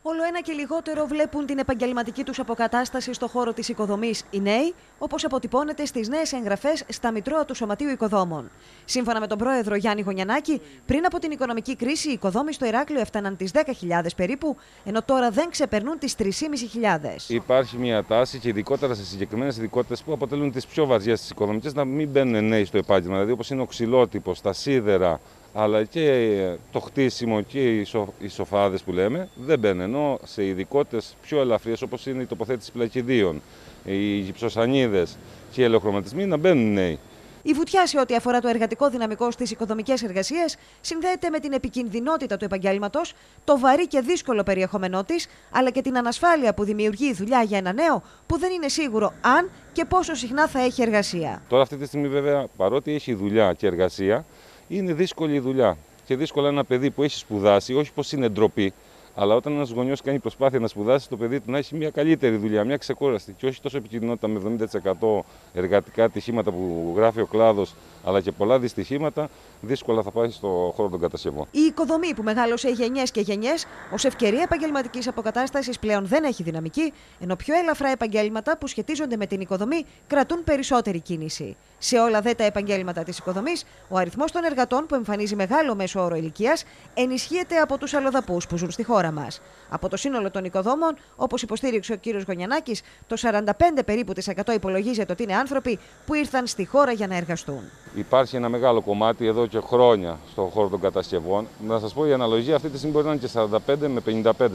Όλο ένα και λιγότερο βλέπουν την επαγγελματική τους αποκατάσταση στο χώρο της οικοδομής οι νέοι, όπως αποτυπώνεται στις νέες εγγραφές στα Μητρώα του Σωματείου Οικοδόμων. Σύμφωνα με τον πρόεδρο Γιάννη Γωνιανάκη, πριν από την οικονομική κρίση, οι οικοδόμοι στο Ηράκλειο έφταναν τις 10.000 περίπου, ενώ τώρα δεν ξεπερνούν τις 3.500. Υπάρχει μια τάση, και ειδικότερα σε συγκεκριμένες ειδικότητες που αποτελούν τις πιο βαριές στις οικοδομικές, να μην μπαίνουν νέοι στο επάγγελμα. Δηλαδή, όπως είναι ο ξυλότυπος, τα σίδερα, αλλά και το χτίσιμο και οι σοφάδες που λέμε, δεν μπαίνουν. Ενώ σε ειδικότητες πιο ελαφριές, όπως είναι η τοποθέτηση πλακιδίων, οι γυψοσανίδες και οι ελαιοχρωματισμοί, να μπαίνουν νέοι. Η βουτιά σε ό,τι αφορά το εργατικό δυναμικό στις οικοδομικές εργασίες συνδέεται με την επικινδυνότητα του επαγγέλματος, το βαρύ και δύσκολο περιεχόμενό της, αλλά και την ανασφάλεια που δημιουργεί η δουλειά για ένα νέο που δεν είναι σίγουρο αν και πόσο συχνά θα έχει εργασία. Τώρα, αυτή τη στιγμή, βέβαια, παρότι έχει δουλειά και εργασία, είναι δύσκολη η δουλειά. Και δύσκολα ένα παιδί που έχει σπουδάσει, όχι πως είναι ντροπή, αλλά όταν ένας γονιός κάνει προσπάθεια να σπουδάσει, το παιδί του να έχει μια καλύτερη δουλειά, μια ξεκούραστη και όχι τόσο επικινδυνότητα με 70% εργατικά ατυχήματα που γράφει ο κλάδος, αλλά και πολλά δυστυχήματα, δύσκολα θα πάει στο χώρο των κατασκευών. Η οικοδομή που μεγάλωσε γενιές και γενιές ως ευκαιρία επαγγελματικής αποκατάστασης πλέον δεν έχει δυναμική, ενώ πιο ελαφρά επαγγέλματα που σχετίζονται με την οικοδομή κρατούν περισσότερη κίνηση. Σε όλα τα επαγγέλματα της οικοδομής, ο αριθμός των εργατών που εμφανίζει μεγάλο μέσο όρο ηλικίας ενισχύεται από τους αλλοδαπούς που ζουν στη χώρα μας. Από το σύνολο των οικοδόμων, όπως υποστήριξε ο κ. Γωνιανάκης, το 45% περίπου υπολογίζεται ότι είναι άνθρωποι που ήρθαν στη χώρα για να εργαστούν. Υπάρχει ένα μεγάλο κομμάτι εδώ και χρόνια στον χώρο των κατασκευών. Να σας πω, η αναλογία αυτή τη στιγμή μπορεί να είναι και 45 με 55,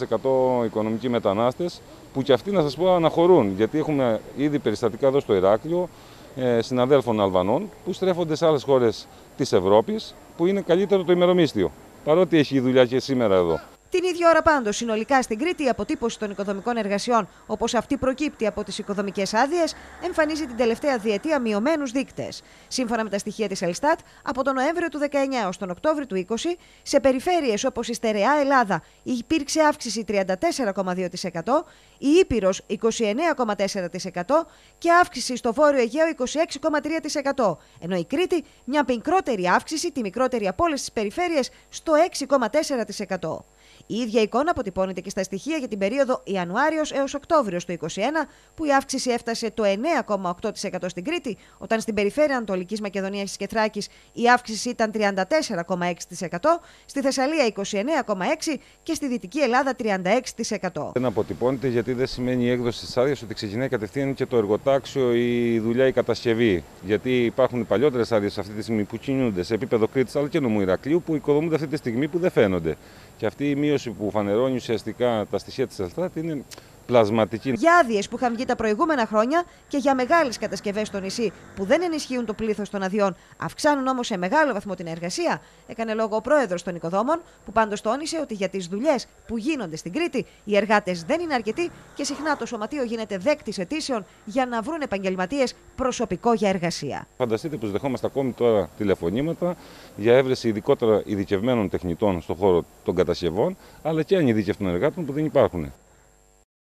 45% οικονομικοί μετανάστες, που και αυτοί, να σας πω, αναχωρούν. Γιατί έχουμε ήδη περιστατικά εδώ στο Ηράκλειο συναδέλφων Αλβανών που στρέφονται σε άλλες χώρες της Ευρώπης, που είναι καλύτερο το ημερομίσθιο, παρότι έχει δουλειά και σήμερα εδώ. Την ίδια ώρα πάντως, συνολικά στην Κρήτη, η αποτύπωση των οικοδομικών εργασιών, όπως αυτή προκύπτει από τις οικοδομικές άδειες, εμφανίζει την τελευταία διετία μειωμένους δείκτες. Σύμφωνα με τα στοιχεία της Ελστάτ, από τον Νοέμβριο του 19 ως τον Οκτώβριο του 20, σε περιφέρειες όπως η στερεά Ελλάδα υπήρξε αύξηση 34,2%, η Ήπειρος 29,4% και αύξηση στο Βόρειο Αιγαίο 26,3%, ενώ η Κρήτη μια μικρότερη αύξηση, τη μικρότερη από όλες τις περιφέρειες, στο 6,4%. Η ίδια εικόνα αποτυπώνεται και στα στοιχεία για την περίοδο Ιανουάριος έως Οκτώβριος του 2021, που η αύξηση έφτασε το 9,8% στην Κρήτη, όταν στην περιφέρεια Ανατολικής Μακεδονίας και Θράκης η αύξηση ήταν 34,6%, στη Θεσσαλία 29,6% και στη Δυτική Ελλάδα 36%. Δεν αποτυπώνεται, γιατί δεν σημαίνει η έκδοση της άδειας ότι ξεκινάει κατευθείαν και το εργοτάξιο, η δουλειά, η κατασκευή. Γιατί υπάρχουν παλιότερες άδειες αυτή τη στιγμή που κινούνται σε επίπεδο Κρήτης αλλά και νομού Ηρακλείου, που οικοδομούνται αυτή τη στιγμή, που δεν φαίνονται. Και αυτή η μείωση που φανερώνει ουσιαστικά τα στοιχεία της Ελστάτ είναι πλασματική. Για άδειες που είχαν βγει τα προηγούμενα χρόνια και για μεγάλες κατασκευές στο νησί που δεν ενισχύουν το πλήθος των αδειών, αυξάνουν όμως σε μεγάλο βαθμό την εργασία, έκανε λόγο ο πρόεδρος των οικοδόμων, που πάντως τόνισε ότι για τις δουλειές που γίνονται στην Κρήτη οι εργάτες δεν είναι αρκετοί και συχνά το σωματείο γίνεται δέκτης αιτήσεων για να βρουν επαγγελματίες προσωπικό για εργασία. Φανταστείτε πως δεχόμαστε ακόμη τώρα τηλεφωνήματα για έβρεση ειδικότερα ειδικευμένων τεχνητών στον χώρο των κατασκευών, αλλά και ανειδικευτών εργάτων που δεν υπάρχουν.